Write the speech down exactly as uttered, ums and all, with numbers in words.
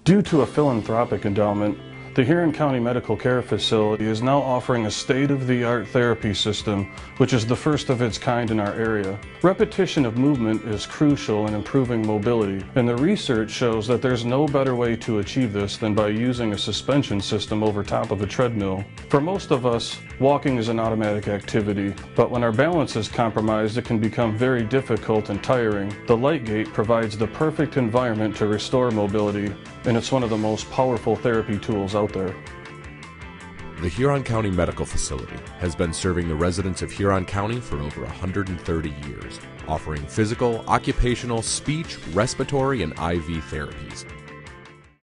Due to a philanthropic endowment, the Huron County Medical Care Facility is now offering a state-of-the-art therapy system, which is the first of its kind in our area. Repetition of movement is crucial in improving mobility, and the research shows that there's no better way to achieve this than by using a suspension system over top of a treadmill. For most of us, walking is an automatic activity, but when our balance is compromised, it can become very difficult and tiring. The Lightgate provides the perfect environment to restore mobility, and it's one of the most powerful therapy tools out there. The Huron County Medical Facility has been serving the residents of Huron County for over one hundred thirty years, offering physical, occupational, speech, respiratory, and I V therapies.